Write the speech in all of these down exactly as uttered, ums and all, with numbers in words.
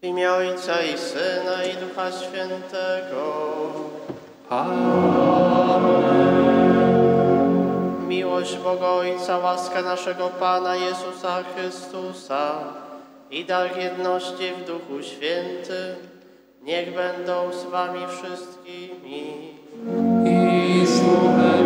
W imię Ojca i Syna i Ducha Świętego. Amen. Miłość Boga Ojca, łaska naszego Pana Jezusa Chrystusa i dar jedności w Duchu Świętym niech będą z wami wszystkimi. I z Duchem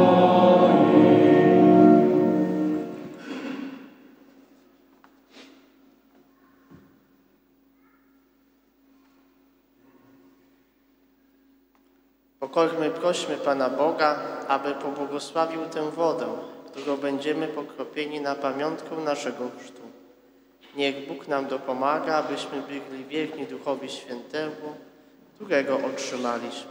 Pokormy, prośmy Pana Boga, aby pobłogosławił tę wodę, którą będziemy pokropieni na pamiątkę naszego chrztu. Niech Bóg nam dopomaga, abyśmy byli wierni Duchowi Świętemu, którego otrzymaliśmy.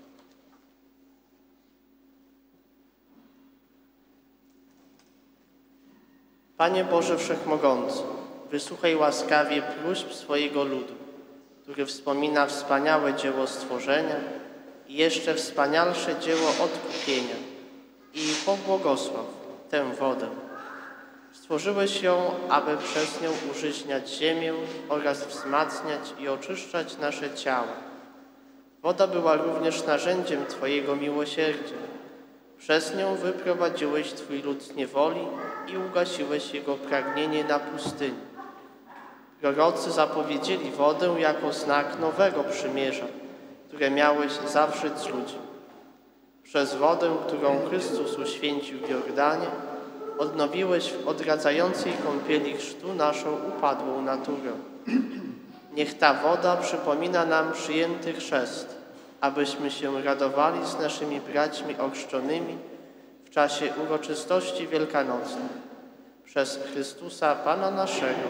Panie Boże Wszechmogący, wysłuchaj łaskawie próśb swojego ludu, który wspomina wspaniałe dzieło stworzenia i jeszcze wspanialsze dzieło odkupienia i pobłogosław tę wodę. Stworzyłeś ją, aby przez nią użyźniać ziemię oraz wzmacniać i oczyszczać nasze ciała. Woda była również narzędziem Twojego miłosierdzia. Przez nią wyprowadziłeś Twój lud z niewoli i ugasiłeś jego pragnienie na pustyni. Prorocy zapowiedzieli wodę jako znak nowego przymierza, które miałeś zawrzeć z ludźmi. Przez wodę, którą Chrystus uświęcił w Jordanie, odnowiłeś w odradzającej kąpieli chrztu naszą upadłą naturę. Niech ta woda przypomina nam przyjęty chrzest, abyśmy się radowali z naszymi braćmi ochrzczonymi w czasie uroczystości wielkanocnej. Przez Chrystusa Pana naszego.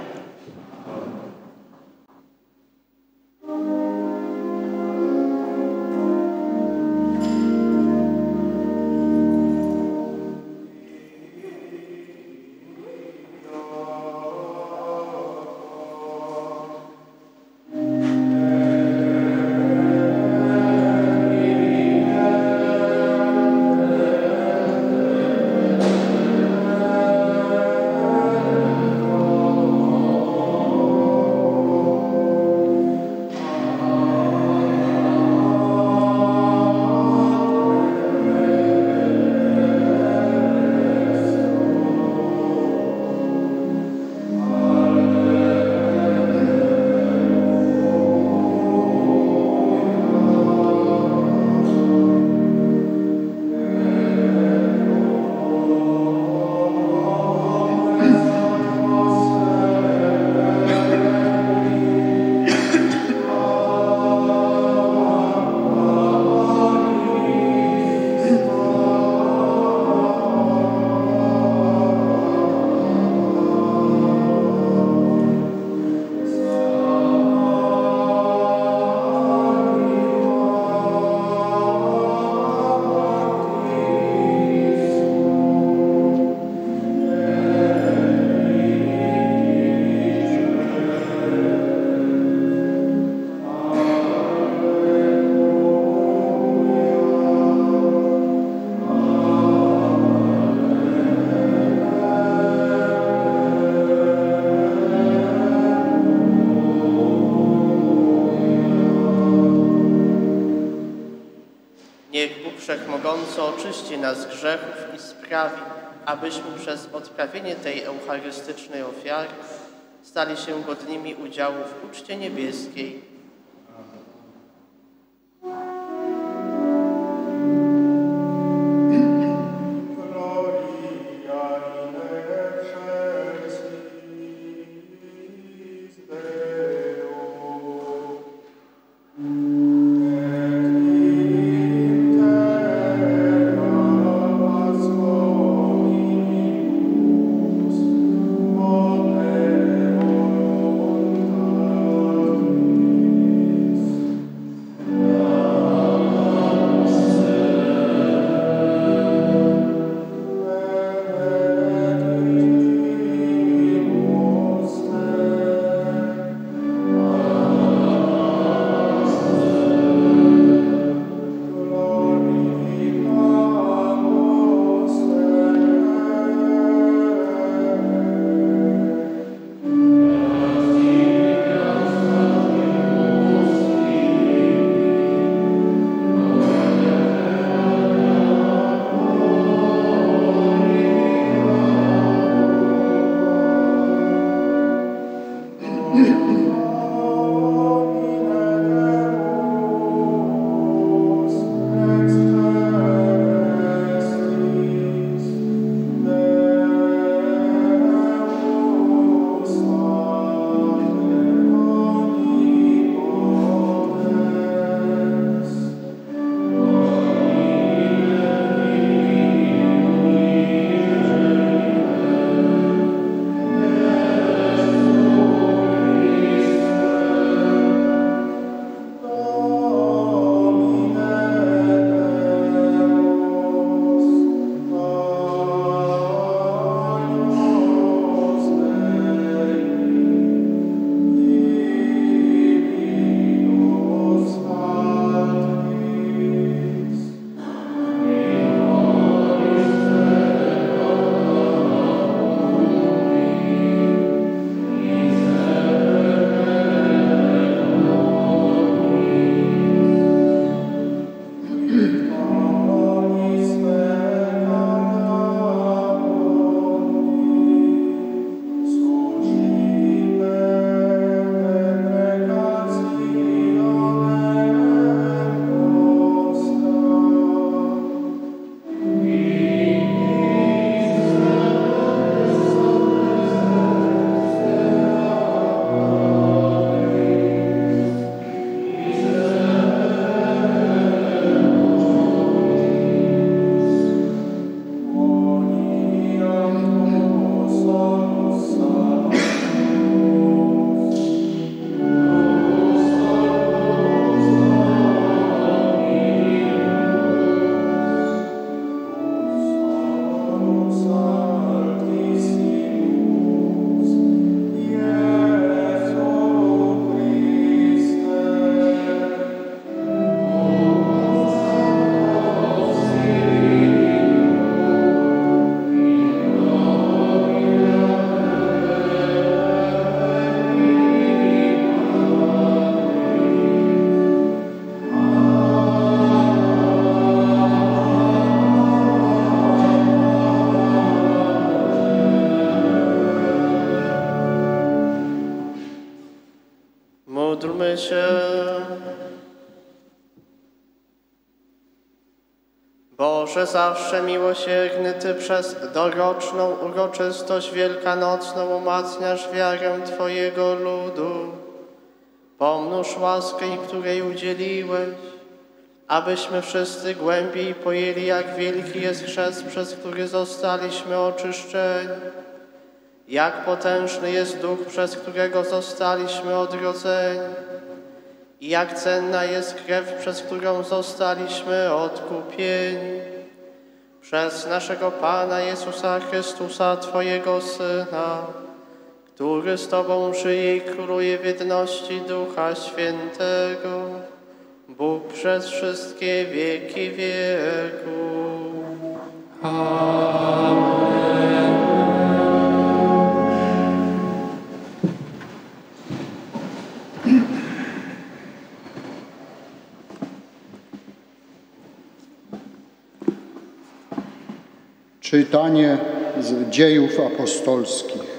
Wszechmogący oczyści nas z grzechów i sprawi, abyśmy przez odprawienie tej eucharystycznej ofiary stali się godnymi udziału w uczcie niebieskiej. Amen. Módlmy się. Boże, zawsze miłosierny, Ty przez doroczną uroczystość wielkanocną umacniasz wiarę Twojego ludu. Pomnóż łaskę, której udzieliłeś, abyśmy wszyscy głębiej pojęli, jak wielki jest chrzest, przez który zostaliśmy oczyszczeni, jak potężny jest Duch, przez którego zostaliśmy odrodzeni i jak cenna jest krew, przez którą zostaliśmy odkupieni. Przez naszego Pana Jezusa Chrystusa, Twojego Syna, który z Tobą żyje i króluje w jedności Ducha Świętego, Bóg przez wszystkie wieki wieków. Amen. Czytanie z Dziejów Apostolskich.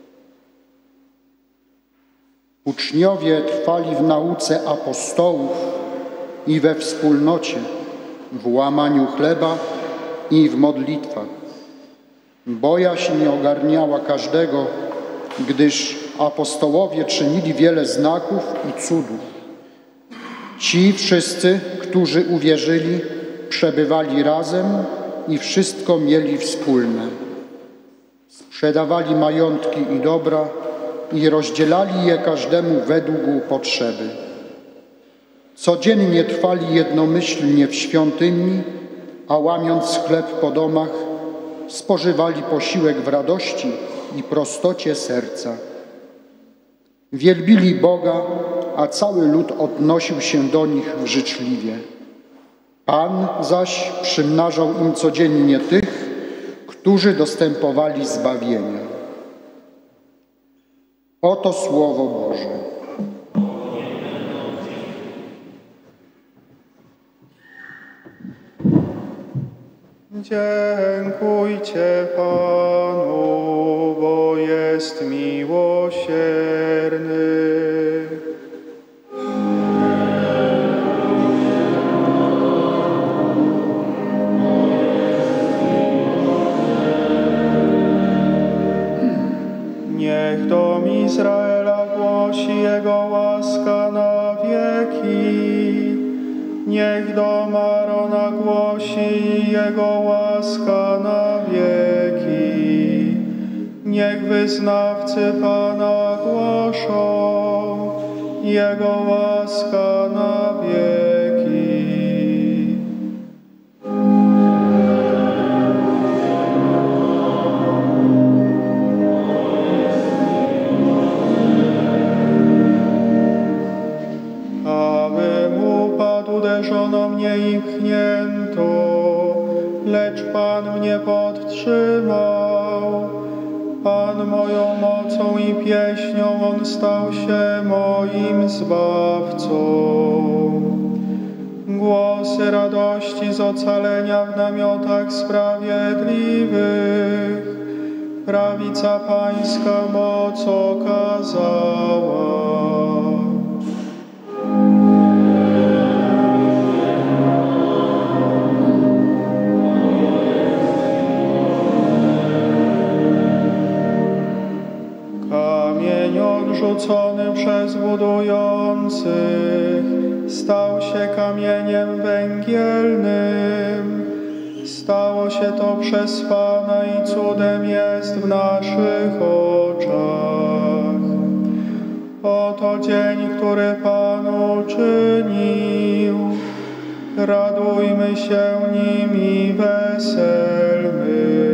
Uczniowie trwali w nauce apostołów i we wspólnocie, w łamaniu chleba i w modlitwach. Bojaźń ogarniała każdego, gdyż apostołowie czynili wiele znaków i cudów. Ci wszyscy, którzy uwierzyli, przebywali razem i wszystko mieli wspólne. Sprzedawali majątki i dobra i rozdzielali je każdemu według potrzeby. Codziennie trwali jednomyślnie w świątyni, a łamiąc chleb po domach, spożywali posiłek w radości i prostocie serca. Wielbili Boga, a cały lud odnosił się do nich życzliwie. Pan zaś przymnażał im codziennie tych, którzy dostępowali zbawienia. Oto Słowo Boże. Dziękujcie Panu, bo jest miłosierny. Niech dom Izraela głosi Jego łaska na wieki. Niech dom Arona głosi Jego łaska na wieki. Niech wyznawcy Pana głoszą Jego łaska na wieki. Uderzono mnie i pchnięto, lecz Pan mnie podtrzymał. Pan moją mocą i pieśnią, On stał się moim Zbawcą. Głosy radości z ocalenia w namiotach sprawiedliwych, prawica Pańska moc okazała. Odrzucony przez budujących, stał się kamieniem węgielnym. Stało się to przez Pana i cudem jest w naszych oczach. Oto dzień, który Pan uczynił. Radujmy się nim i weselmy.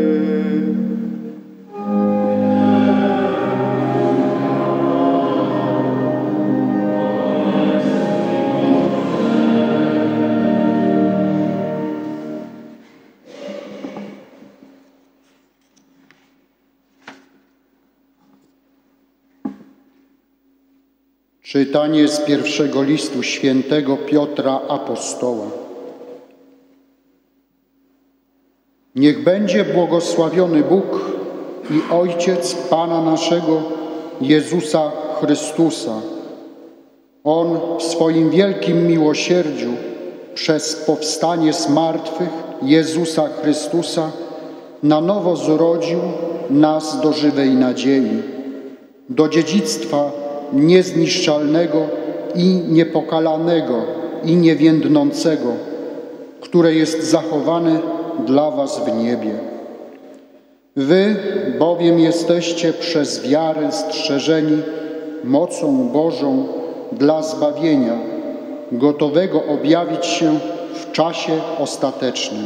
Czytanie z pierwszego listu świętego Piotra Apostoła. Niech będzie błogosławiony Bóg i Ojciec Pana naszego Jezusa Chrystusa, On w swoim wielkim miłosierdziu przez powstanie z martwych Jezusa Chrystusa na nowo zrodził nas do żywej nadziei, do dziedzictwa niezniszczalnego i niepokalanego i niewiędnącego, które jest zachowane dla was w niebie. Wy bowiem jesteście przez wiarę strzeżeni mocą Bożą dla zbawienia, gotowego objawić się w czasie ostatecznym.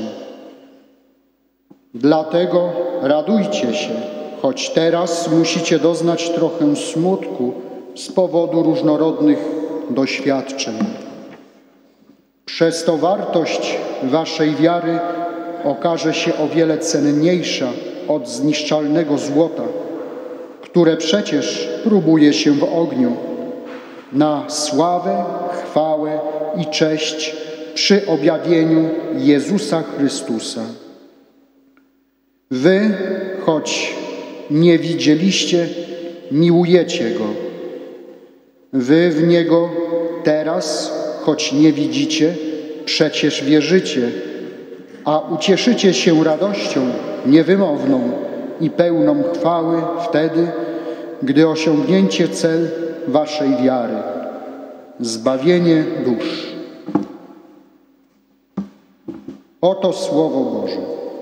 Dlatego radujcie się, choć teraz musicie doznać trochę smutku z powodu różnorodnych doświadczeń. Przez to wartość waszej wiary okaże się o wiele cenniejsza od zniszczalnego złota, które przecież próbuje się w ogniu, na sławę, chwałę i cześć przy objawieniu Jezusa Chrystusa. Wy, choć nie widzieliście, miłujecie Go. Wy w Niego teraz, choć nie widzicie, przecież wierzycie, a ucieszycie się radością niewymowną i pełną chwały wtedy, gdy osiągnięcie cel waszej wiary, zbawienie dusz. Oto Słowo Boże.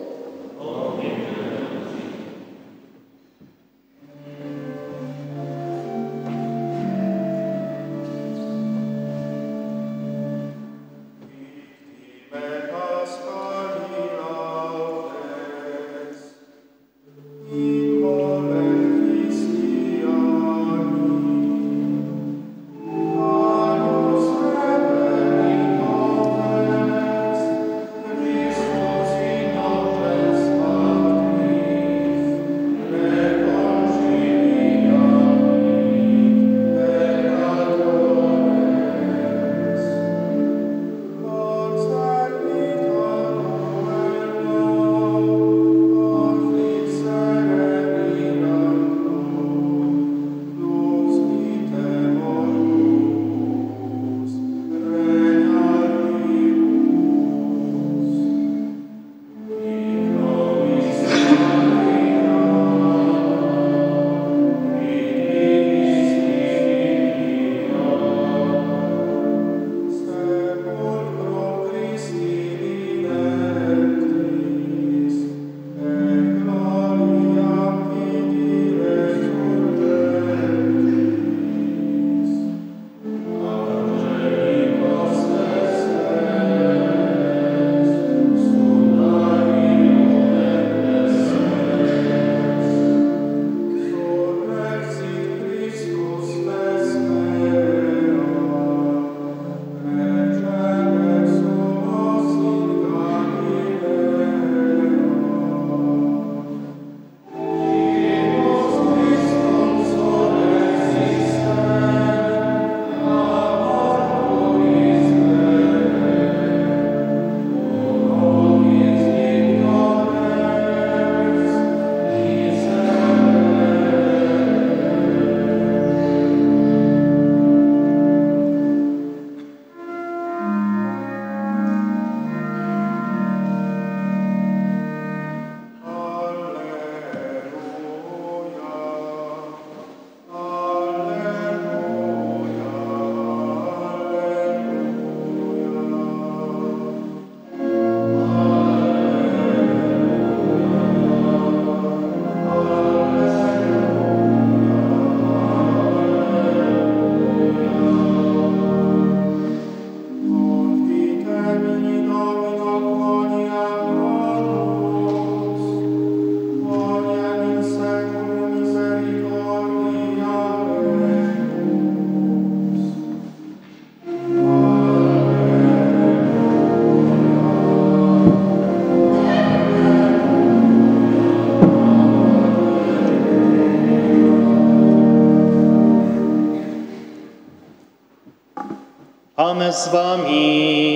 Pan z wami.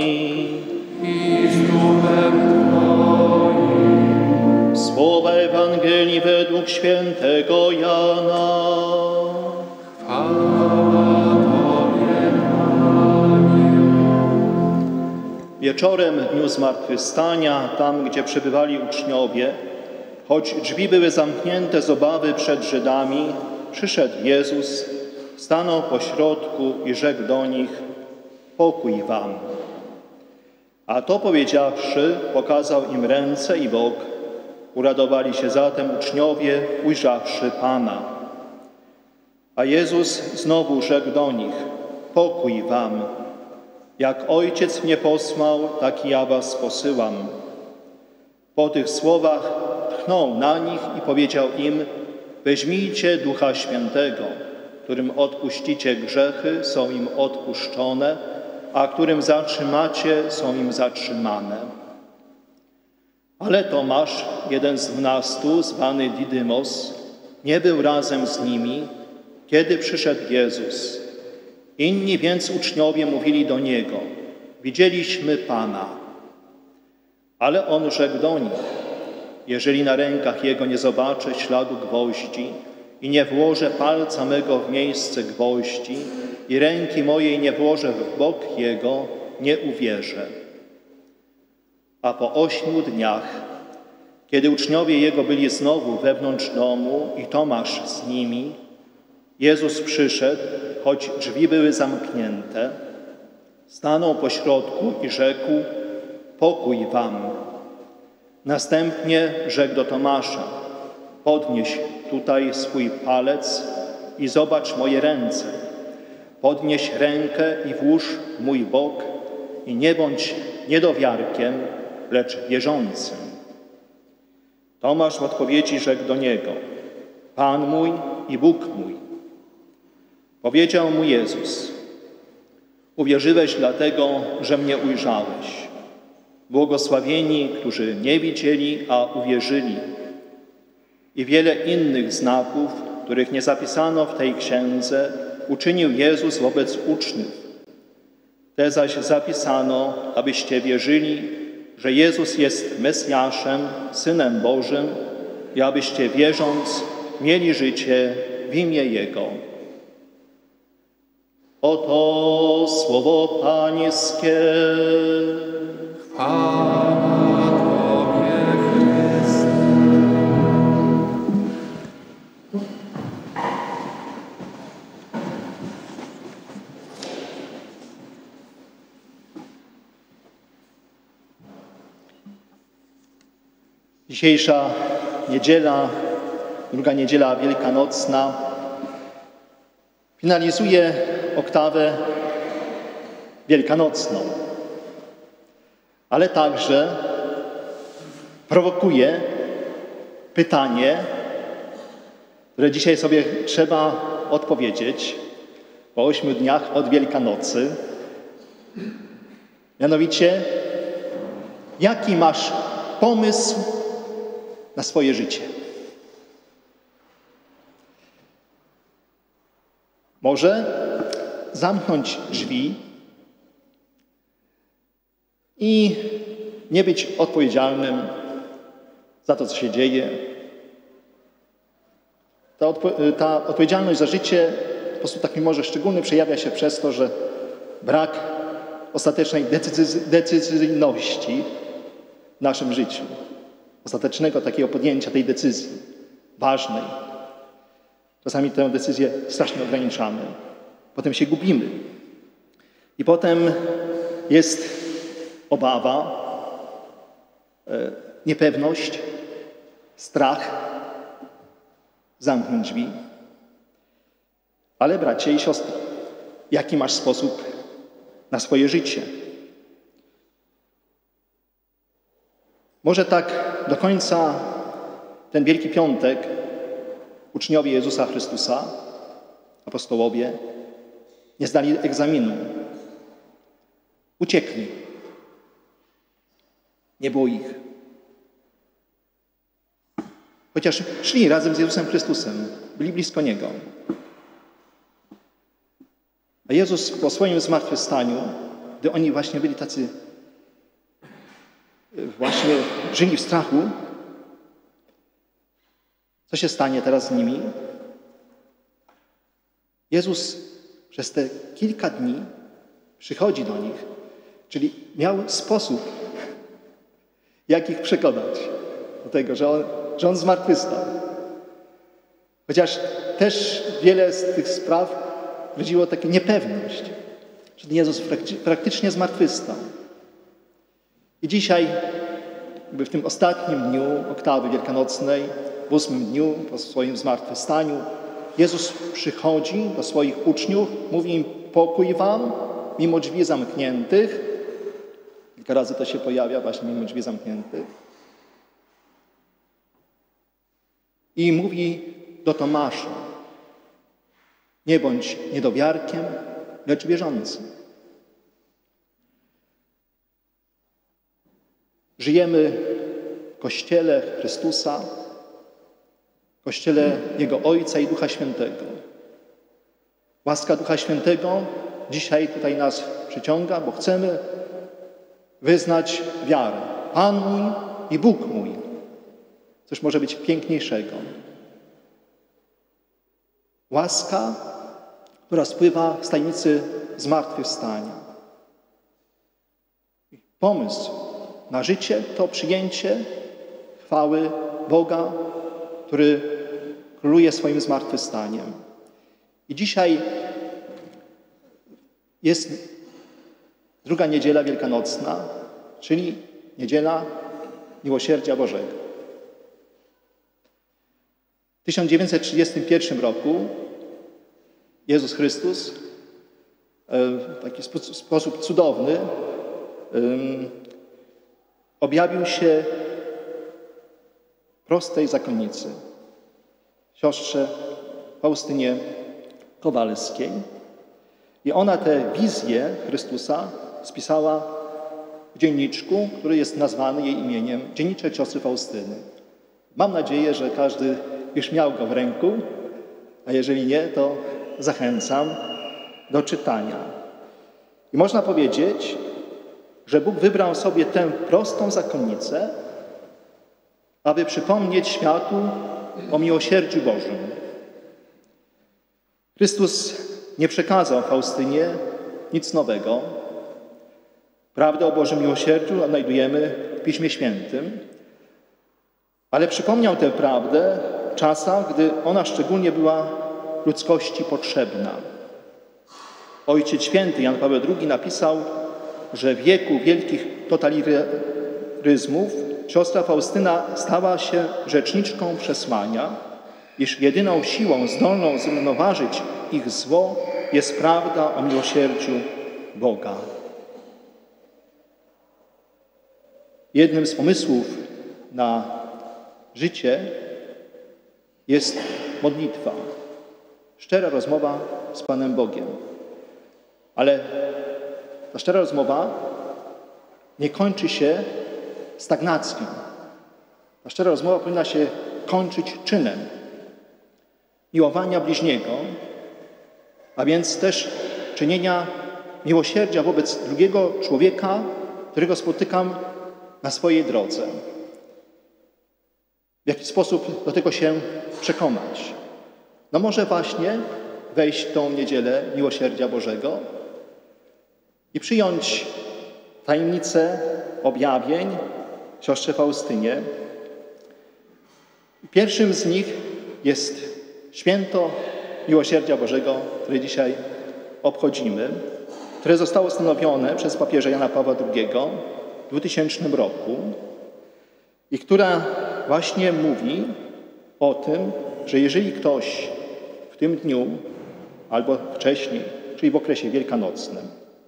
I z duchem Twoim. Słowa Ewangelii według świętego Jana. Chwała Tobie, Wieczorem w dniu zmartwychwstania, tam gdzie przebywali uczniowie, choć drzwi były zamknięte z obawy przed Żydami, przyszedł Jezus, stanął pośrodku i rzekł do nich: pokój wam. A to powiedziawszy, pokazał im ręce i bok. Uradowali się zatem uczniowie, ujrzawszy Pana. A Jezus znowu rzekł do nich: pokój wam. Jak Ojciec mnie posłał, tak i ja was posyłam. Po tych słowach tchnął na nich i powiedział im: weźmijcie Ducha Świętego, którym odpuścicie grzechy, są im odpuszczone, a którym zatrzymacie, są im zatrzymane. Ale Tomasz, jeden z dwunastu, zwany Didymos, nie był razem z nimi, kiedy przyszedł Jezus. Inni więc uczniowie mówili do Niego: widzieliśmy Pana. Ale On rzekł do nich: jeżeli na rękach Jego nie zobaczę śladu gwoździ i nie włożę palca mego w miejsce gwoździ i ręki mojej nie włożę w bok Jego, nie uwierzę. A po ośmiu dniach, kiedy uczniowie Jego byli znowu wewnątrz domu i Tomasz z nimi, Jezus przyszedł, choć drzwi były zamknięte, stanął pośrodku i rzekł: pokój wam. Następnie rzekł do Tomasza: podnieś tutaj swój palec i zobacz moje ręce. Podnieś rękę i włóż w mój bok i nie bądź niedowiarkiem, lecz wierzącym. Tomasz w odpowiedzi rzekł do Niego: Pan mój i Bóg mój. Powiedział mu Jezus: uwierzyłeś dlatego, że mnie ujrzałeś. Błogosławieni, którzy nie widzieli, a uwierzyli. I wiele innych znaków, których nie zapisano w tej księdze, uczynił Jezus wobec uczniów. Te zaś zapisano, abyście wierzyli, że Jezus jest Mesjaszem, Synem Bożym, i abyście wierząc mieli życie w imię Jego. Oto słowo Pańskie. Chwała Tobie, Chryste. Dzisiejsza niedziela, druga niedziela wielkanocna, finalizuje oktawę wielkanocną, ale także prowokuje pytanie, które dzisiaj sobie trzeba odpowiedzieć po ośmiu dniach od Wielkanocy. Mianowicie, jaki masz pomysł na swoje życie? Może zamknąć drzwi i nie być odpowiedzialnym za to, co się dzieje. Ta, odpo- ta odpowiedzialność za życie w sposób taki może szczególny przejawia się przez to, że brak ostatecznej decyzy- decyzyjności w naszym życiu. Ostatecznego takiego podjęcia tej decyzji ważnej. Czasami tę decyzję strasznie ograniczamy. Potem się gubimy. I potem jest obawa, e, niepewność, strach, zamknąć drzwi. Ale bracie i siostry, jaki masz sposób na swoje życie? Może tak do końca ten Wielki Piątek uczniowie Jezusa Chrystusa, apostołowie, nie zdali egzaminu. Uciekli. Nie było ich. Chociaż szli razem z Jezusem Chrystusem, byli blisko Niego. A Jezus po swoim zmartwychwstaniu, gdy oni właśnie byli tacy, właśnie żyli w strachu, co się stanie teraz z nimi? Jezus przez te kilka dni przychodzi do nich, Czyli miał sposób, jak ich przekonać do tego, że on, że on zmartwychwstał. Chociaż też wiele z tych spraw budziło taką niepewność, że Jezus praktycznie zmartwychwstał. I dzisiaj, jakby w tym ostatnim dniu oktawy wielkanocnej, w ósmym dniu po swoim zmartwychwstaniu, Jezus przychodzi do swoich uczniów, mówi im: pokój wam, mimo drzwi zamkniętych. Kilka razy to się pojawia właśnie mimo drzwi zamkniętych. I mówi do Tomasza: nie bądź niedowiarkiem, lecz wierzącym. Żyjemy w Kościele Chrystusa, w Kościele Jego Ojca i Ducha Świętego. Łaska Ducha Świętego dzisiaj tutaj nas przyciąga, bo chcemy wyznać wiarę. Pan mój i Bóg mój. Coś może być piękniejszego. Łaska, która spływa z tajemnicy zmartwychwstania. Pomysł na życie to przyjęcie chwały Boga, który króluje swoim zmartwychwstaniem. I dzisiaj jest druga niedziela wielkanocna, czyli niedziela Miłosierdzia Bożego. W tysiąc dziewięćset trzydziestym pierwszym roku Jezus Chrystus w taki sposób cudowny objawił się prostej zakonnicy, siostrze Faustynie Kowalskiej. I ona tę wizję Chrystusa spisała w dzienniczku, który jest nazwany jej imieniem, Dzienniczek siostry Faustyny. Mam nadzieję, że każdy już miał go w ręku, a jeżeli nie, to zachęcam do czytania. I można powiedzieć, że Bóg wybrał sobie tę prostą zakonnicę, aby przypomnieć światu o miłosierdziu Bożym. Chrystus nie przekazał Faustynie nic nowego. Prawdę o Bożym miłosierdziu odnajdujemy w Piśmie Świętym, ale przypomniał tę prawdę w czasach, gdy ona szczególnie była ludzkości potrzebna. Ojciec Święty Jan Paweł drugi napisał, że w wieku wielkich totalitaryzmów siostra Faustyna stała się rzeczniczką przesłania, iż jedyną siłą zdolną zrównoważyć ich zło jest prawda o miłosierdziu Boga. Jednym z pomysłów na życie jest modlitwa, szczera rozmowa z Panem Bogiem. Ale ta szczera rozmowa nie kończy się stagnacją. Ta szczera rozmowa powinna się kończyć czynem miłowania bliźniego, a więc też czynienia miłosierdzia wobec drugiego człowieka, którego spotykam na swojej drodze. W jaki sposób do tego się przekonać? No może właśnie wejść w tą niedzielę Miłosierdzia Bożego i przyjąć tajemnicę objawień siostrze Faustynie. Pierwszym z nich jest święto Miłosierdzia Bożego, które dzisiaj obchodzimy, które zostało ustanowione przez papieża Jana Pawła drugiego w dwutysięcznym roku i która właśnie mówi o tym, że jeżeli ktoś w tym dniu albo wcześniej, czyli w okresie wielkanocnym,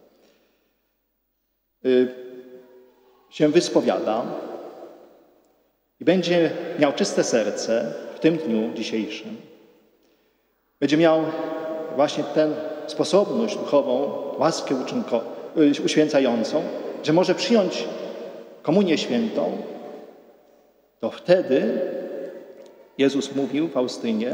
się wyspowiada i będzie miał czyste serce w tym dniu dzisiejszym, będzie miał właśnie tę sposobność duchową, łaskę uczynko, uświęcającą, że może przyjąć komunię świętą, to wtedy Jezus mówił Faustynie,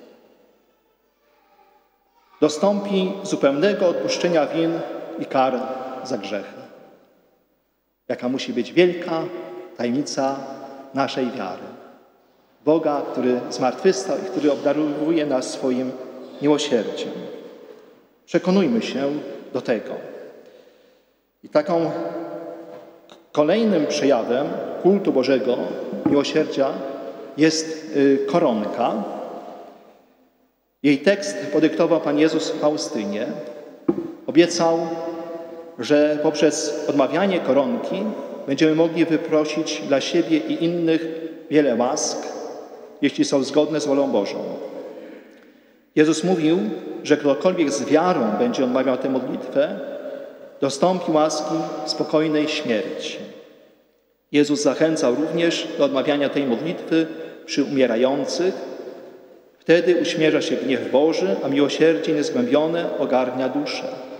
dostąpi zupełnego odpuszczenia win i kar za grzechy. Jaka musi być wielka tajemnica naszej wiary. Boga, który zmartwychwstał i który obdarowuje nas swoim miłosierdziem. Przekonujmy się do tego. I taką kolejnym przejawem kultu Bożego miłosierdzia jest koronka. Jej tekst podyktował Pan Jezus Faustynie. Obiecał, że poprzez odmawianie koronki będziemy mogli wyprosić dla siebie i innych wiele łask, jeśli są zgodne z wolą Bożą. Jezus mówił, że ktokolwiek z wiarą będzie odmawiał tę modlitwę, dostąpi łaski spokojnej śmierci. Jezus zachęcał również do odmawiania tej modlitwy przy umierających. Wtedy uśmierza się gniew Boży, a miłosierdzie niezgłębione ogarnia duszę.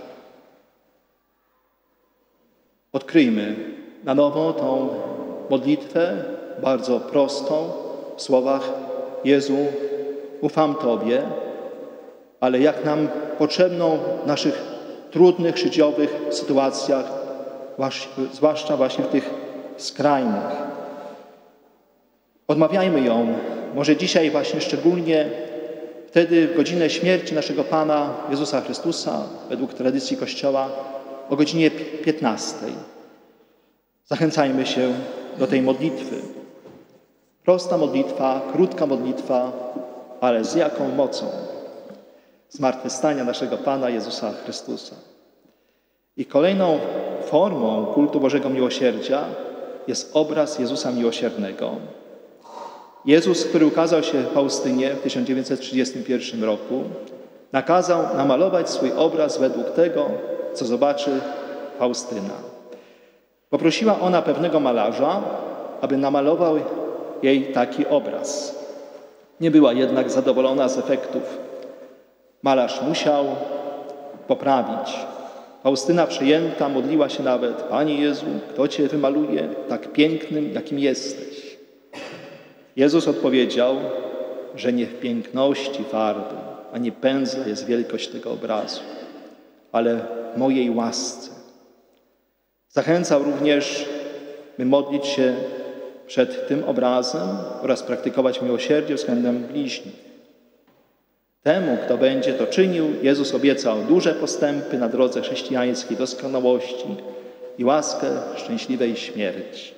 Odkryjmy na nowo tą modlitwę, bardzo prostą, w słowach: Jezu, ufam Tobie, ale jak nam potrzebną w naszych trudnych, życiowych sytuacjach, zwłaszcza właśnie w tych skrajnych. Odmawiajmy ją, może dzisiaj właśnie szczególnie wtedy, w godzinę śmierci naszego Pana Jezusa Chrystusa, według tradycji Kościoła, o godzinie piętnastej. Zachęcajmy się do tej modlitwy. Prosta modlitwa, krótka modlitwa, ale z jaką mocą? Zmartwychwstania naszego Pana Jezusa Chrystusa. I kolejną formą kultu Bożego Miłosierdzia jest obraz Jezusa Miłosiernego. Jezus, który ukazał się Faustynie w tysiąc dziewięćset trzydziestym pierwszym roku, nakazał namalować swój obraz według tego, co zobaczy Faustyna. Poprosiła ona pewnego malarza, aby namalował jej taki obraz. Nie była jednak zadowolona z efektów. Malarz musiał poprawić. Faustyna przejęta modliła się nawet: Panie Jezu, kto Cię wymaluje tak pięknym, jakim jesteś? Jezus odpowiedział, że nie w piękności farby, ani pędzla jest wielkość tego obrazu, ale w mojej łasce. Zachęcał również, by modlić się przed tym obrazem oraz praktykować miłosierdzie względem bliźnich. Temu, kto będzie to czynił, Jezus obiecał duże postępy na drodze chrześcijańskiej doskonałości i łaskę szczęśliwej śmierci.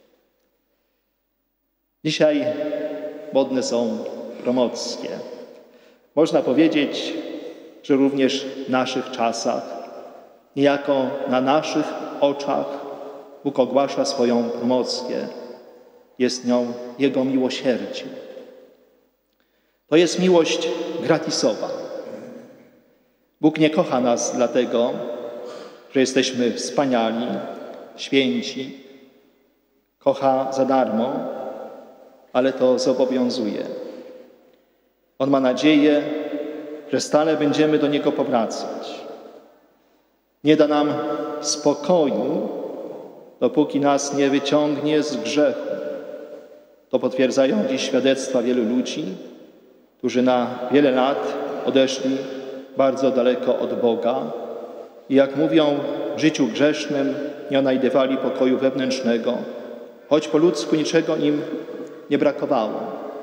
Dzisiaj modne są promocje. Można powiedzieć, że również w naszych czasach, niejako na naszych oczach, Bóg ogłasza swoją promocję. Jest nią Jego miłosierdzie. To jest miłość gratisowa. Bóg nie kocha nas dlatego, że jesteśmy wspaniali, święci. Kocha za darmo, ale to zobowiązuje. On ma nadzieję, że stale będziemy do Niego powracać. Nie da nam spokoju, dopóki nas nie wyciągnie z grzechu. To potwierdzają dziś świadectwa wielu ludzi, którzy na wiele lat odeszli bardzo daleko od Boga i jak mówią, w życiu grzesznym nie odnajdywali pokoju wewnętrznego, choć po ludzku niczego im nie brakowało.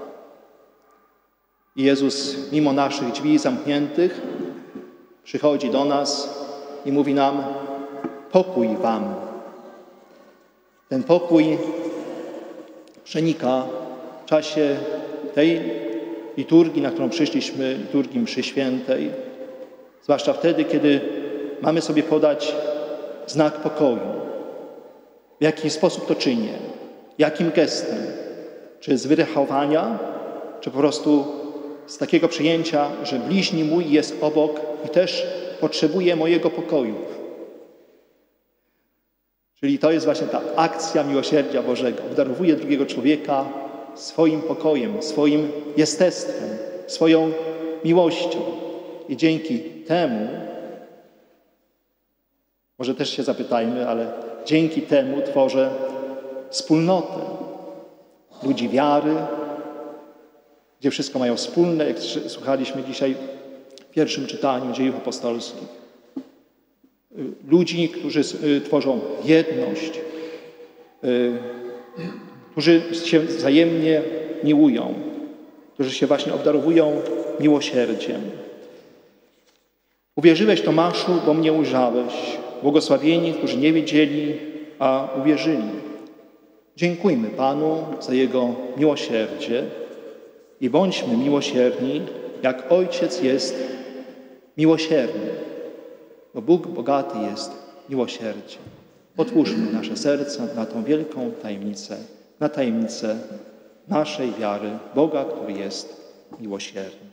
I Jezus, mimo naszych drzwi zamkniętych, przychodzi do nas i mówi nam: pokój wam. Ten pokój przenika w czasie tej liturgii, na którą przyszliśmy, liturgii mszy świętej, zwłaszcza wtedy, kiedy mamy sobie podać znak pokoju. W jaki sposób to czynię? Jakim gestem? Czy z wyrachowania, czy po prostu z takiego przyjęcia, że bliźni mój jest obok i też potrzebuje mojego pokoju. Czyli to jest właśnie ta akcja miłosierdzia Bożego. Obdarowuje drugiego człowieka swoim pokojem, swoim jestestwem, swoją miłością. I dzięki temu, może też się zapytajmy, ale dzięki temu tworzę wspólnotę ludzi wiary, gdzie wszystko mają wspólne, jak słuchaliśmy dzisiaj w pierwszym czytaniu Dziejów Apostolskich. Ludzi, którzy tworzą jedność, którzy się wzajemnie miłują, którzy się właśnie obdarowują miłosierdziem. Uwierzyłeś, Tomaszu, bo mnie ujrzałeś. Błogosławieni, którzy nie wiedzieli, a uwierzyli. Dziękujmy Panu za Jego miłosierdzie i bądźmy miłosierni, jak Ojciec jest miłosierny, bo Bóg bogaty jest miłosierdziem. Otwórzmy nasze serca na tą wielką tajemnicę, na tajemnicę naszej wiary, Boga, który jest miłosierny.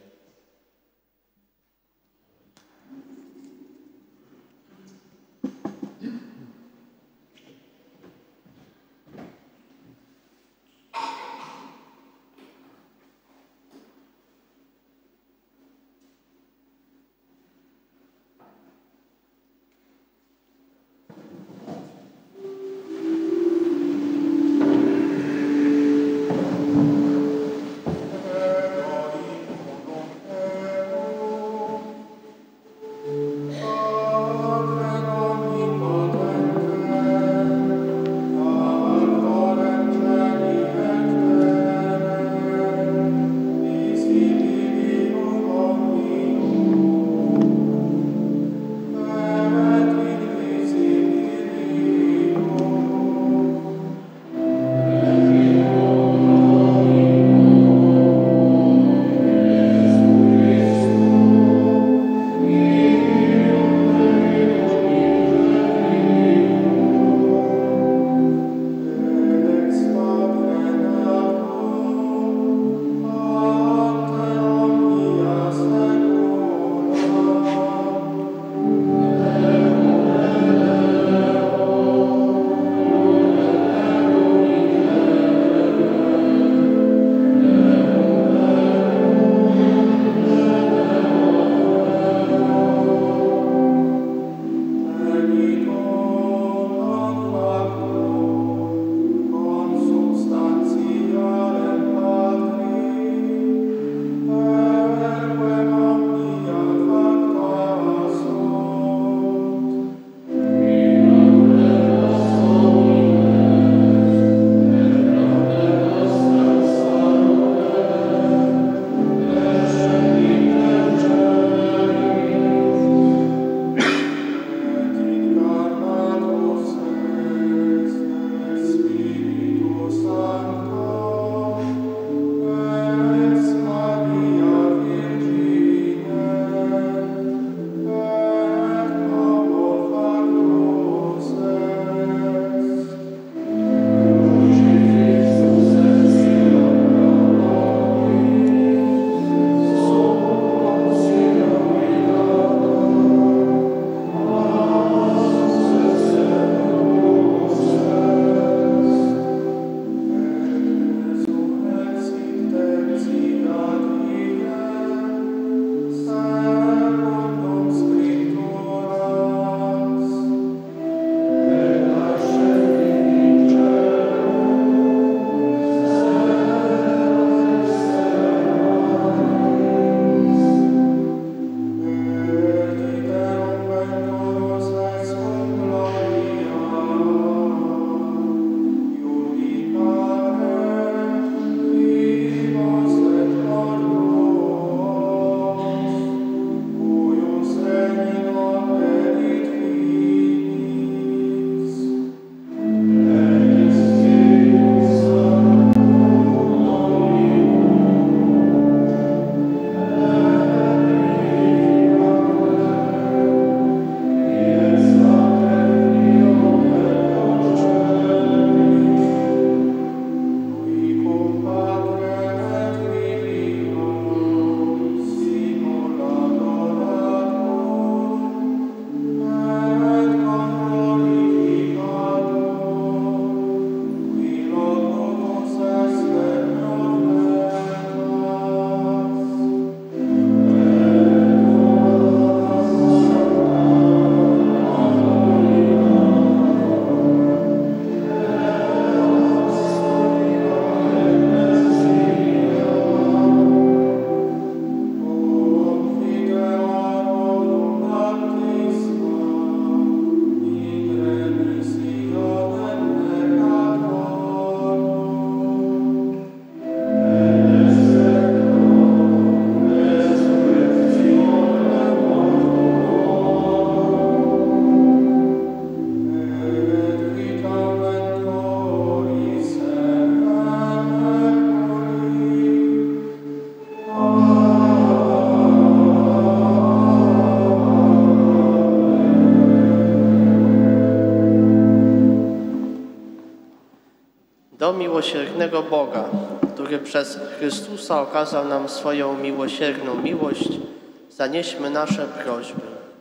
Do miłosiernego Boga, który przez Chrystusa okazał nam swoją miłosierną miłość, zanieśmy nasze prośby.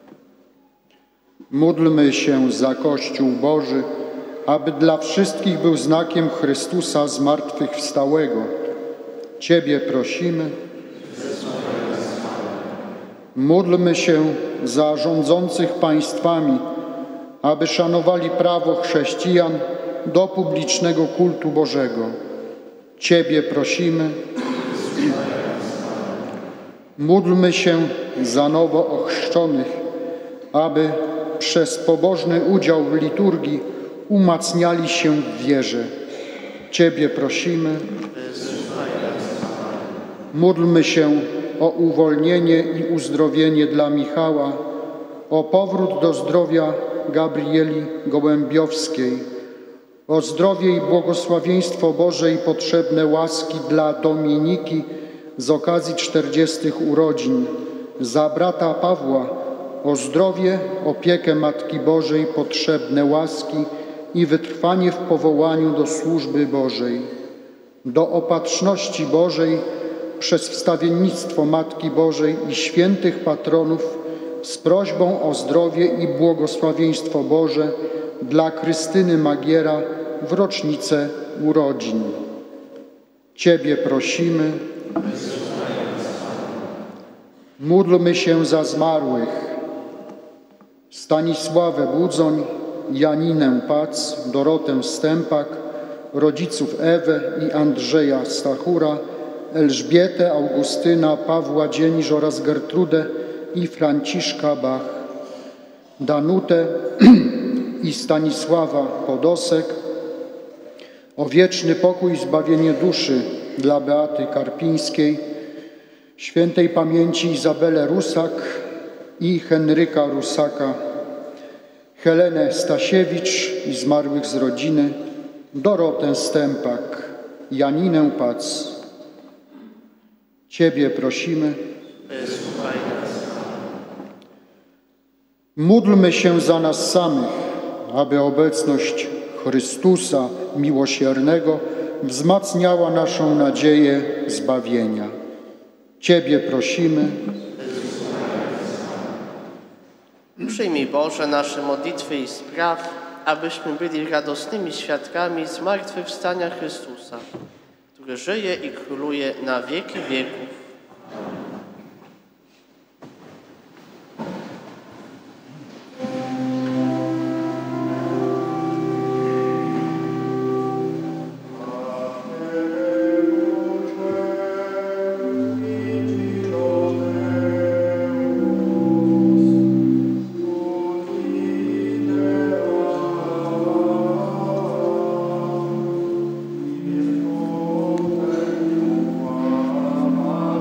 Módlmy się za Kościół Boży, aby dla wszystkich był znakiem Chrystusa zmartwychwstałego. Ciebie prosimy. Módlmy się za rządzących państwami, aby szanowali prawo chrześcijan do publicznego kultu Bożego. Ciebie prosimy. Módlmy się za nowo ochrzczonych, aby przez pobożny udział w liturgii umacniali się w wierze. Ciebie prosimy. Módlmy się o uwolnienie i uzdrowienie dla Michała, o powrót do zdrowia Gabrieli Gołębiowskiej, o zdrowie i błogosławieństwo Boże i potrzebne łaski dla Dominiki z okazji czterdziestych urodzin, za brata Pawła, o zdrowie, opiekę Matki Bożej, potrzebne łaski i wytrwanie w powołaniu do służby Bożej, do opatrzności Bożej przez wstawiennictwo Matki Bożej i świętych patronów z prośbą o zdrowie i błogosławieństwo Boże dla Krystyny Magiera w rocznicę urodzin. Ciebie prosimy. Módlmy się za zmarłych. Stanisławę Budzoń, Janinę Pac, Dorotę Stępak, rodziców Ewę i Andrzeja Stachura, Elżbietę, Augustyna, Pawła Dzienisz oraz Gertrudę i Franciszka Bach, Danutę i Stanisława Podosek, o wieczny pokój i zbawienie duszy dla Beaty Karpińskiej, świętej pamięci Izabelę Rusak i Henryka Rusaka, Helenę Stasiewicz i zmarłych z rodziny, Dorotę Stępak, Janinę Pac. Ciebie prosimy. Wysłuchaj nas. Módlmy się za nas samych, aby obecność Chrystusa Miłosiernego wzmacniała naszą nadzieję zbawienia. Ciebie prosimy. Przyjmij, Boże, nasze modlitwy i spraw, abyśmy byli radosnymi świadkami zmartwychwstania Chrystusa, który żyje i króluje na wieki wieków. Amen.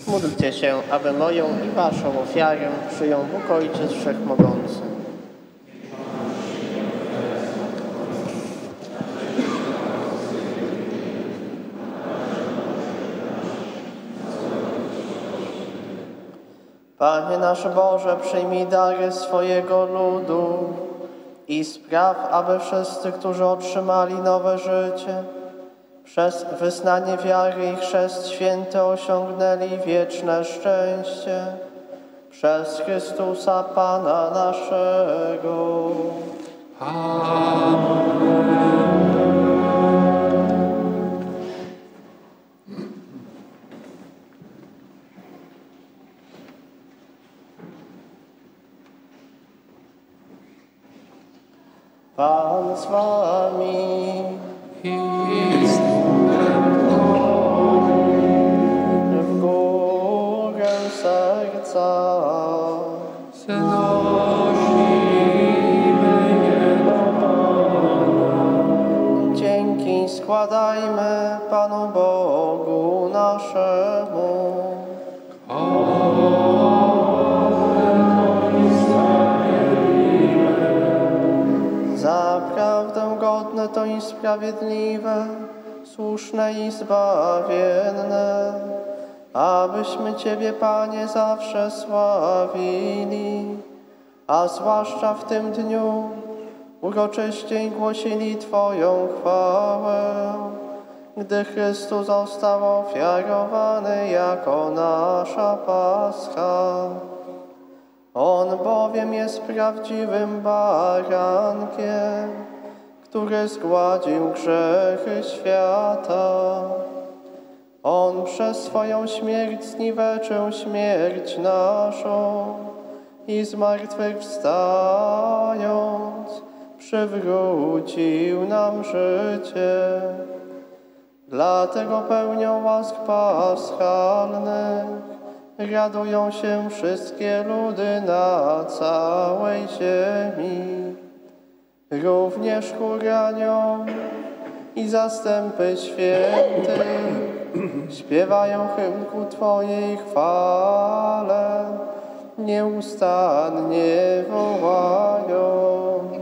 Módlcie się, aby moją i waszą ofiarę przyjął Bóg Ojciec Wszechmogący. Panie nasz Boże, przyjmij dary swojego ludu i spraw, aby wszyscy, którzy otrzymali nowe życie, przez wyznanie wiary i chrzest święty osiągnęli wieczne szczęście. Przez Chrystusa Pana naszego. Pan z wami. W górę serca dzięki składajmy Panu Bogu naszemu. Zaprawdę godne to i sprawiedliwe, słuszne i zbawienne, abyśmy Ciebie, Panie, zawsze sławili, a zwłaszcza w tym dniu uroczyście głosili Twoją chwałę, gdy Chrystus został ofiarowany jako nasza Pascha. On bowiem jest prawdziwym barankiem, który zgładził grzechy świata. On przez swoją śmierć zniweczył śmierć naszą i zmartwychwstając przywrócił nam życie. Dlatego pełnią łask paschalnych radują się wszystkie ludy na całej ziemi, również chór aniołów i zastępy świętych śpiewają hymn ku Twojej chwale, nieustannie wołając.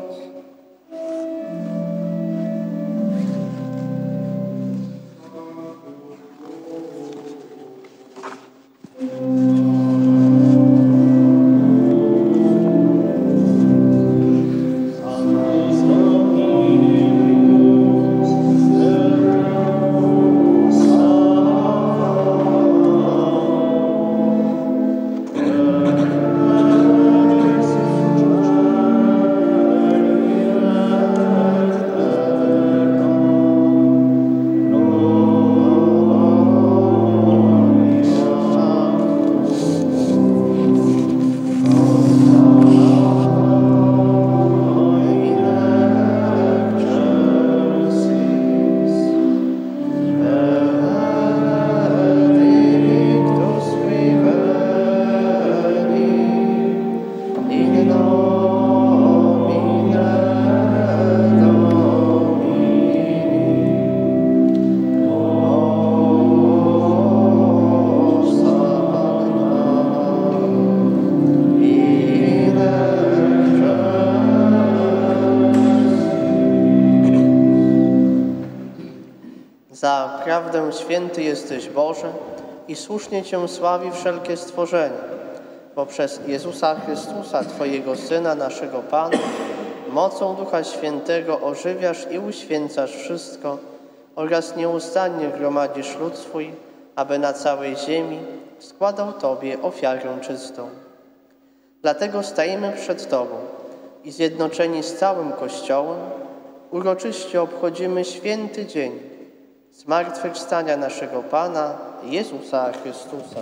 Zaprawdę święty jesteś, Boże, i słusznie Cię sławi wszelkie stworzenie, bo przez Jezusa Chrystusa, Twojego Syna, naszego Pana, mocą Ducha Świętego ożywiasz i uświęcasz wszystko oraz nieustannie gromadzisz lud swój, aby na całej ziemi składał Tobie ofiarę czystą. Dlatego stajemy przed Tobą i zjednoczeni z całym Kościołem uroczyście obchodzimy święty dzień zmartwychwstania naszego Pana Jezusa Chrystusa.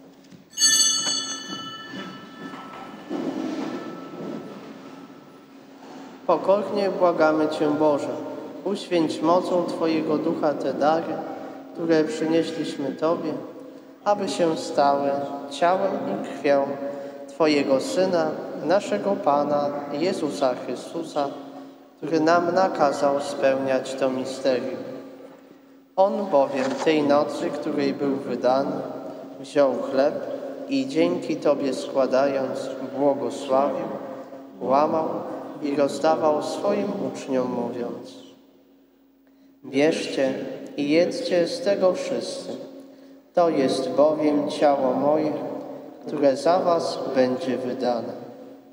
Pokornie błagamy Cię, Boże, uświęć mocą Twojego Ducha te dary, które przynieśliśmy Tobie, aby się stały ciałem i krwią Twojego Syna, naszego Pana Jezusa Chrystusa, który nam nakazał spełniać to misterium. On bowiem tej nocy, której był wydany, wziął chleb i dzięki Tobie składając, błogosławił, łamał i rozdawał swoim uczniom, mówiąc: bierzcie i jedzcie z tego wszyscy. To jest bowiem ciało moje, które za was będzie wydane.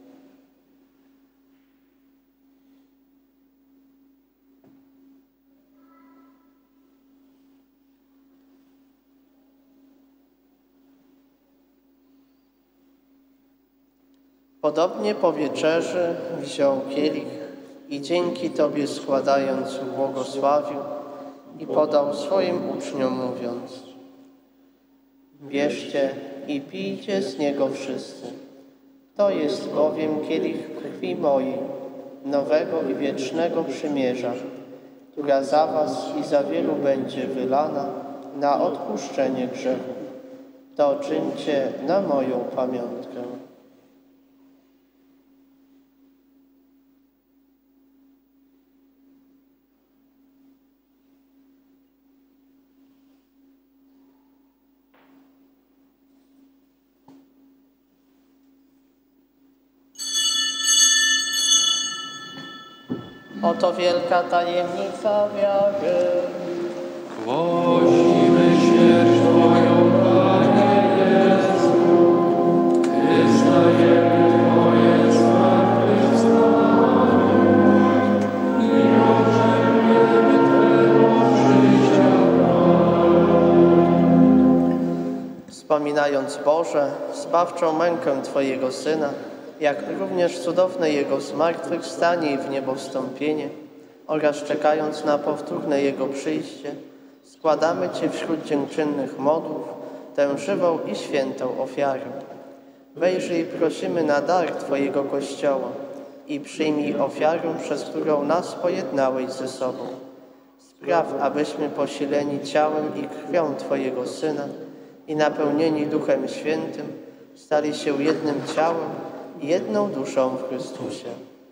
Podobnie po wieczerzy wziął kielich i dzięki Tobie składając, błogosławił i podał swoim uczniom, mówiąc: bierzcie i pijcie z niego wszyscy. To jest bowiem kielich krwi mojej, nowego i wiecznego przymierza, która za was i za wielu będzie wylana na odpuszczenie grzechów. To czyńcie na moją pamiątkę. Oto wielka tajemnica wiary. Głosimy śmierć Twoją, Panie Jezu, wyznajemy Twoje zmartwychwstanie i oczekujemy Twego przyjścia. Wspominając Boże, zbawczą mękę Twojego Syna, jak również cudowne Jego zmartwychwstanie i w niebo wstąpienie oraz czekając na powtórne Jego przyjście, składamy Ci wśród dziękczynnych modłów tę żywą i świętą ofiarę. Wejrzyj, prosimy, na dar Twojego Kościoła i przyjmij ofiarę, przez którą nas pojednałeś ze sobą. Spraw, abyśmy posileni ciałem i krwią Twojego Syna i napełnieni Duchem Świętym stali się jednym ciałem i jedną duszą w Chrystusie.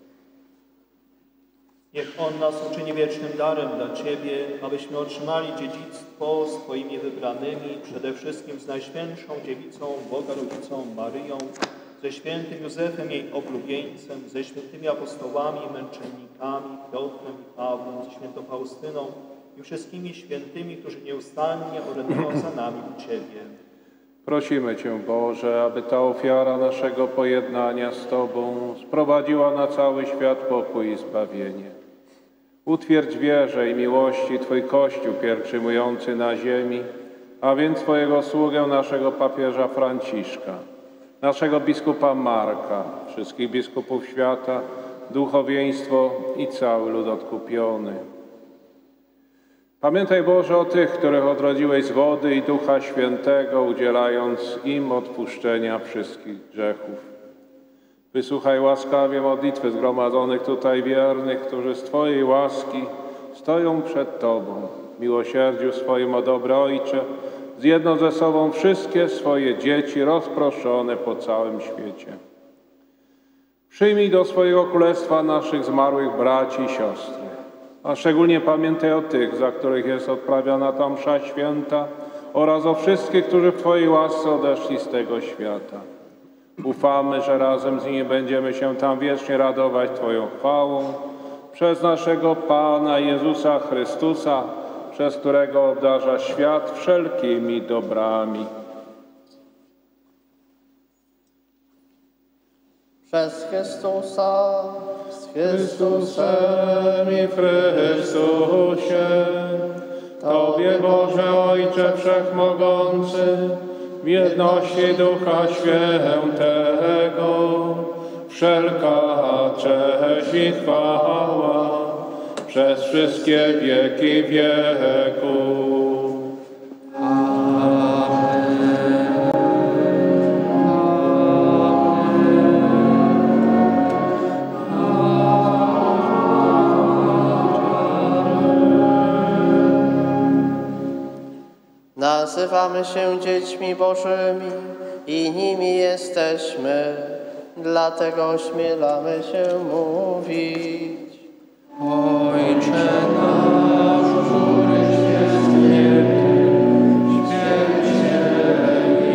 Niech On nas uczyni wiecznym darem dla Ciebie, abyśmy otrzymali dziedzictwo z Twoimi wybranymi, przede wszystkim z Najświętszą Dziewicą, Boga Rodzicą Maryją, ze świętym Józefem, jej oblubieńcem, ze świętymi apostołami, męczennikami, Piotrem i Pawłem, ze świętą Faustyną i wszystkimi świętymi, którzy nieustannie orędują za nami u Ciebie. Prosimy Cię, Boże, aby ta ofiara naszego pojednania z Tobą sprowadziła na cały świat pokój i zbawienie. Utwierdź wierze i miłości Twój Kościół pielgrzymujący na ziemi, a więc Twojego sługę, naszego papieża Franciszka, naszego biskupa Marka, wszystkich biskupów świata, duchowieństwo i cały lud odkupiony. Pamiętaj, Boże, o tych, których odrodziłeś z wody i Ducha Świętego, udzielając im odpuszczenia wszystkich grzechów. Wysłuchaj łaskawie modlitwy zgromadzonych tutaj wiernych, którzy z Twojej łaski stoją przed Tobą. W miłosierdziu swoim, o dobry Ojcze, zjedno ze sobą wszystkie swoje dzieci rozproszone po całym świecie. Przyjmij do swojego królestwa naszych zmarłych braci i siostry, a szczególnie pamiętaj o tych, za których jest odprawiana ta msza święta, oraz o wszystkich, którzy w Twojej łasce odeszli z tego świata. Ufamy, że razem z nimi będziemy się tam wiecznie radować Twoją chwałą, przez naszego Pana Jezusa Chrystusa, przez którego obdarza świat wszelkimi dobrami. Przez Chrystusa, z Chrystusem i w Chrystusie, Tobie, Boże Ojcze Wszechmogący, w jedności Ducha Świętego, wszelka cześć i chwała przez wszystkie wieki wieków. Nazywamy się dziećmi Bożymi i nimi jesteśmy, dlatego ośmielamy się mówić. Ojcze nasz, któryś jest w niebie, święć się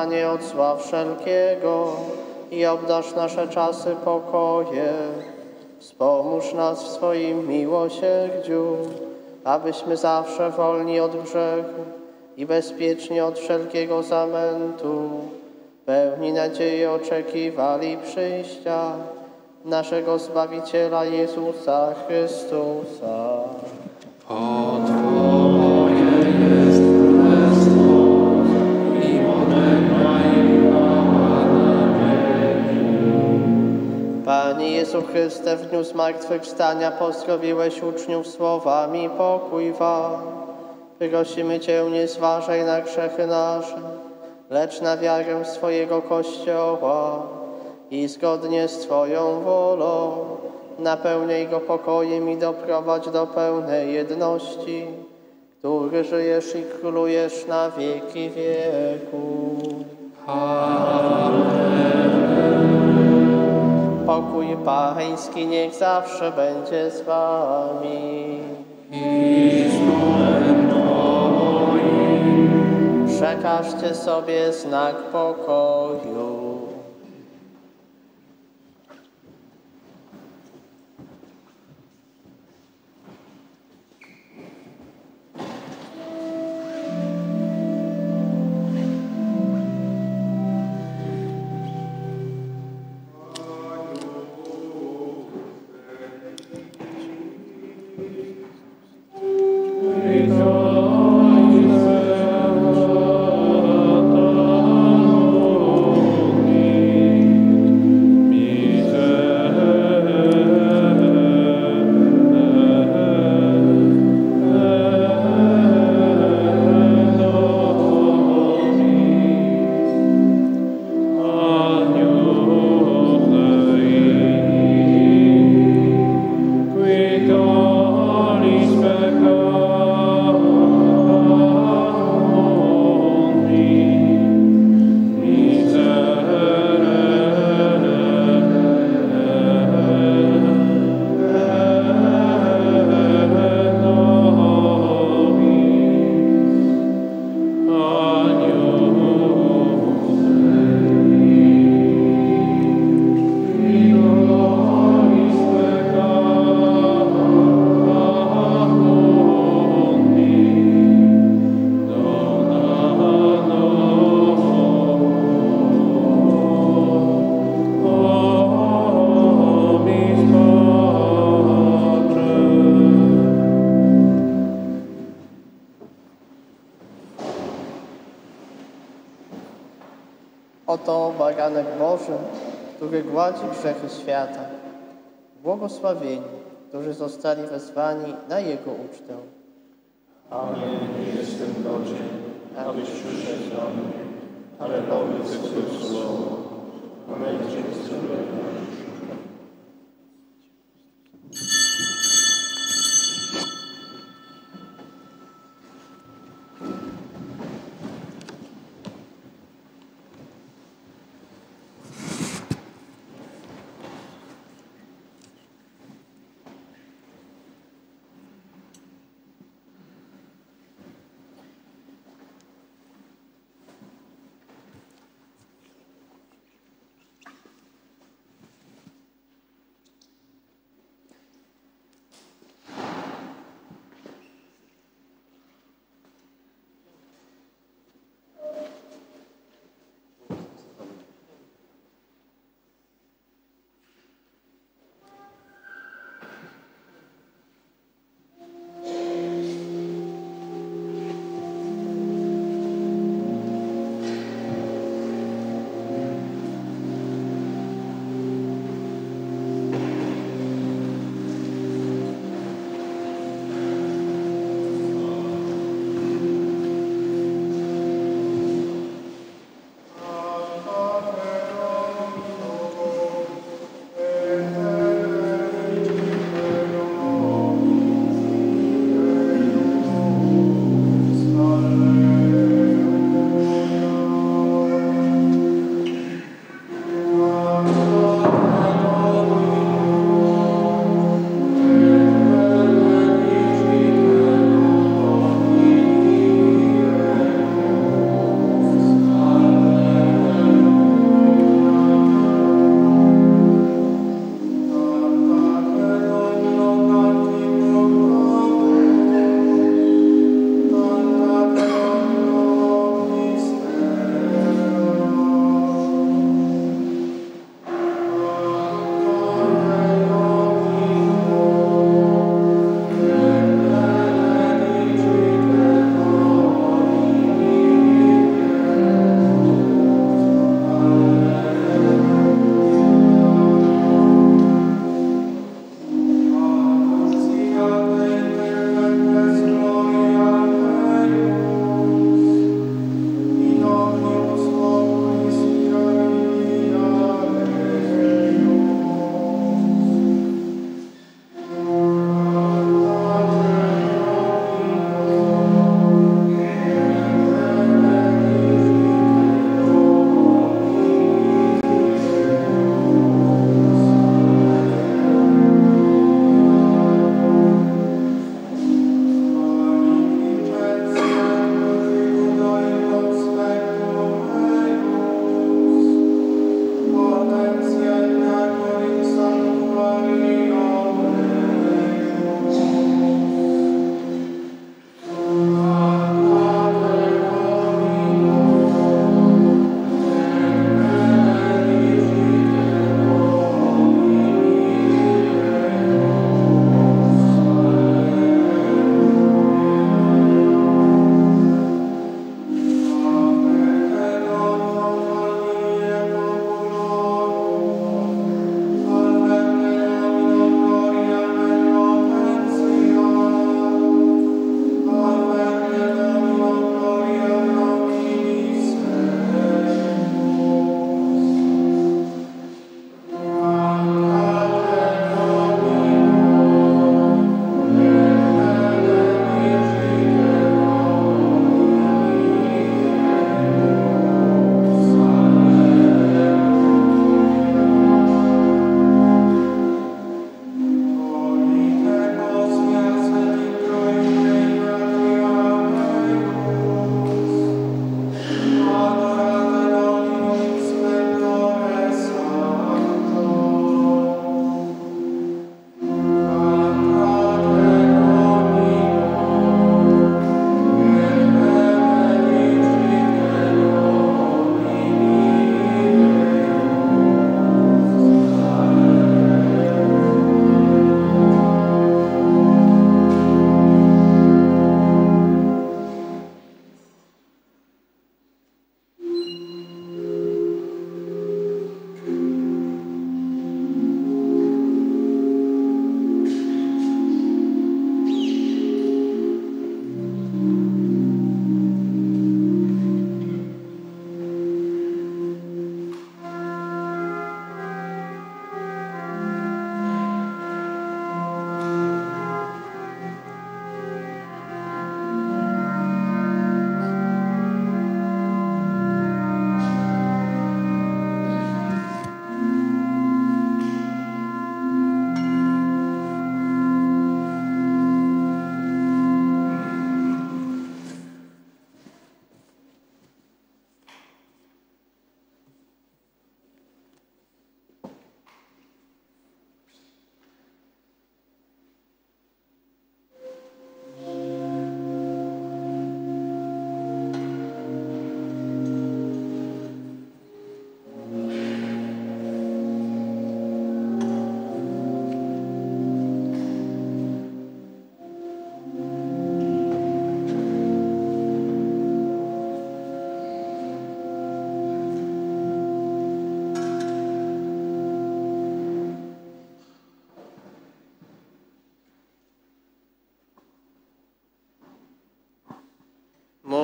Panie, od zła wszelkiego i obdarz nasze czasy pokojem. Wspomóż nas w swoim miłosierdziu, abyśmy zawsze wolni od grzechu i bezpieczni od wszelkiego zamętu, pełni nadziei oczekiwali przyjścia naszego Zbawiciela Jezusa Chrystusa. O Twoje jest królestwo i potęga i chwała na wieki. Panie Jezu Chryste, w dniu zmartwychwstania pozdrowiłeś uczniów słowami pokój wam. Prosimy Cię, nie zważaj na grzechy nasze, lecz na wiarę swojego Kościoła i zgodnie z Twoją wolą napełniaj go pokojem i doprowadź do pełnej jedności, który żyjesz i królujesz na wieki wieków. Pokój Pański niech zawsze będzie z Wami. I z duchem Twoim. Przekażcie sobie znak pokoju. Oto baranek Boży, który gładzi grzechy świata. Błogosławieni, którzy zostali wezwani na Jego ucztę. Panie, nie jestem godzien, abyś przyszedł do mnie, ale powiedz tylko słowo, a będzie uzdrowiona.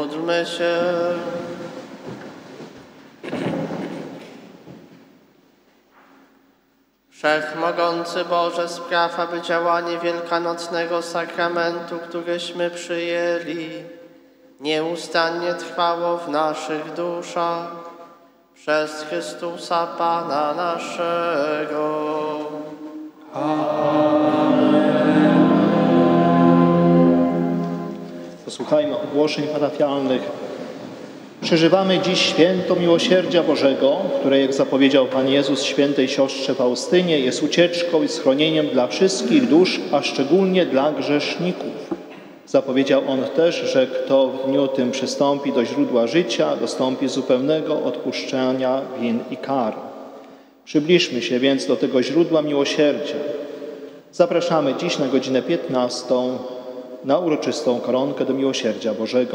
Módlmy się. Wszechmogący Boże, spraw, aby działanie wielkanocnego sakramentu, któryśmy przyjęli, nieustannie trwało w naszych duszach. Przez Chrystusa Pana naszego. Posłuchajmy ogłoszeń parafialnych. Przeżywamy dziś święto miłosierdzia Bożego, które, jak zapowiedział Pan Jezus świętej siostrze Faustynie, jest ucieczką i schronieniem dla wszystkich dusz, a szczególnie dla grzeszników. Zapowiedział On też, że kto w dniu tym przystąpi do źródła życia, dostąpi zupełnego odpuszczenia win i kar. Przybliżmy się więc do tego źródła miłosierdzia. Zapraszamy dziś na godzinę piętnastą na uroczystą koronkę do miłosierdzia Bożego.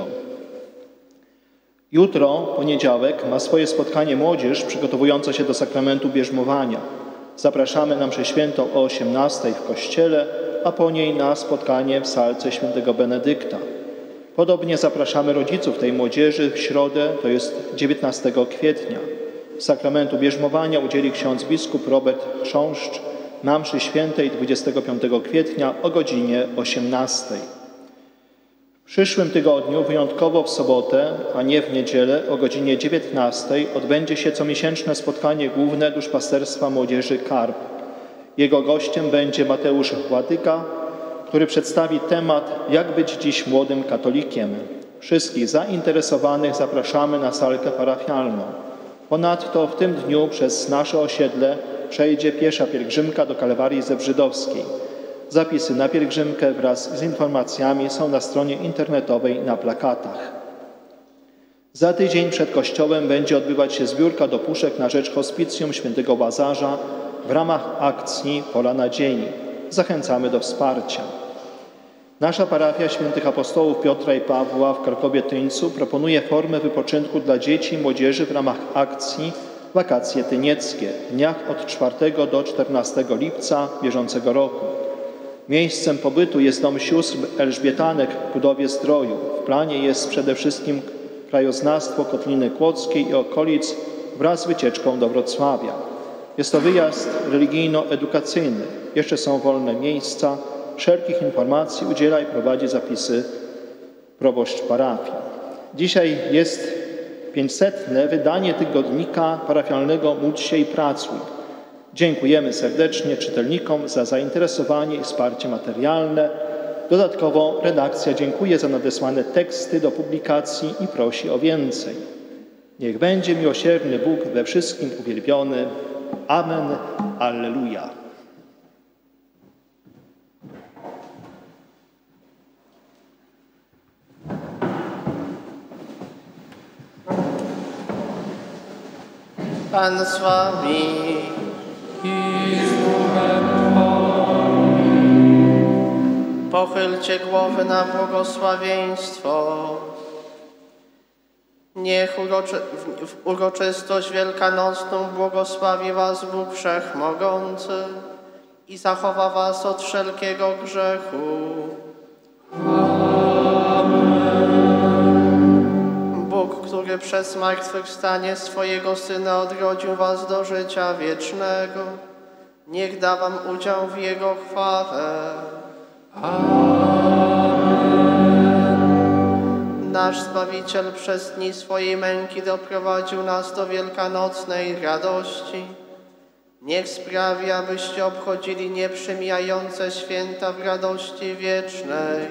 Jutro, poniedziałek, ma swoje spotkanie młodzież przygotowująca się do sakramentu bierzmowania. Zapraszamy na mszę świętą o osiemnastej w kościele, a po niej na spotkanie w salce świętego Benedykta. Podobnie zapraszamy rodziców tej młodzieży w środę, to jest dziewiętnastego kwietnia. Sakramentu bierzmowania udzieli ksiądz biskup Robert Chrząszcz na mszy świętej dwudziestego piątego kwietnia o godzinie osiemnastej. W przyszłym tygodniu, wyjątkowo w sobotę, a nie w niedzielę, o godzinie dziewiętnastej odbędzie się comiesięczne spotkanie główne Duszpasterstwa Młodzieży Karp. Jego gościem będzie Mateusz Władyka, który przedstawi temat „Jak być dziś młodym katolikiem”. Wszystkich zainteresowanych zapraszamy na salkę parafialną. Ponadto w tym dniu przez nasze osiedle przejdzie piesza pielgrzymka do Kalwarii Zebrzydowskiej. Zapisy na pielgrzymkę wraz z informacjami są na stronie internetowej na plakatach. Za tydzień przed kościołem będzie odbywać się zbiórka do puszek na rzecz Hospicjum Świętego Łazarza w ramach akcji Pola Nadziei. Zachęcamy do wsparcia. Nasza parafia świętych apostołów Piotra i Pawła w Krakowie-Tyńcu proponuje formę wypoczynku dla dzieci i młodzieży w ramach akcji Wakacje Tynieckie w dniach od czwartego do czternastego lipca bieżącego roku. Miejscem pobytu jest dom sióstr Elżbietanek w Kudowie-Zdroju. W planie jest przede wszystkim krajoznawstwo Kotliny Kłodzkiej i okolic wraz z wycieczką do Wrocławia. Jest to wyjazd religijno-edukacyjny. Jeszcze są wolne miejsca. Wszelkich informacji udziela i prowadzi zapisy proboszcz parafii. Dzisiaj jest pięćsetne wydanie tygodnika parafialnego Módl się i pracuj. Dziękujemy serdecznie czytelnikom za zainteresowanie i wsparcie materialne. Dodatkowo redakcja dziękuje za nadesłane teksty do publikacji i prosi o więcej. Niech będzie miłosierny Bóg we wszystkim uwielbiony. Amen. Alleluja. Pan z wami. Pochylcie głowy na błogosławieństwo. Niech uroczy, w uroczystość wielkanocną błogosławi was Bóg Wszechmogący i zachowa was od wszelkiego grzechu. Bóg, który przez zmartwychwstanie swojego Syna odrodził was do życia wiecznego, niech da wam udział w Jego chwale. Nasz Zbawiciel przez dni swojej męki doprowadził nas do wielkanocnej radości. Niech sprawi, abyście obchodzili nieprzemijające święta w radości wiecznej.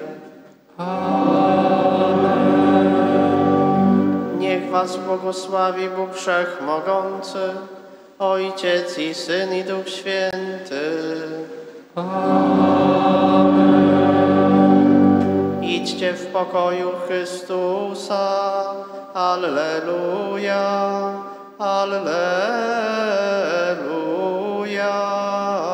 Niech was błogosławi Bóg Wszechmogący, Ojciec i Syn i Duch Święty. Idźcie w pokoju Chrystusa. Alleluja, alleluja.